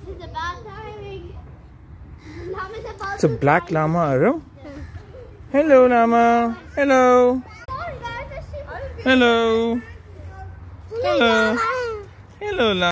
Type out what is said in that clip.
is about timing. Llama's about It's a black llama, Aram. Hello, llama. Hello. Hello. Hello. Hello, llama.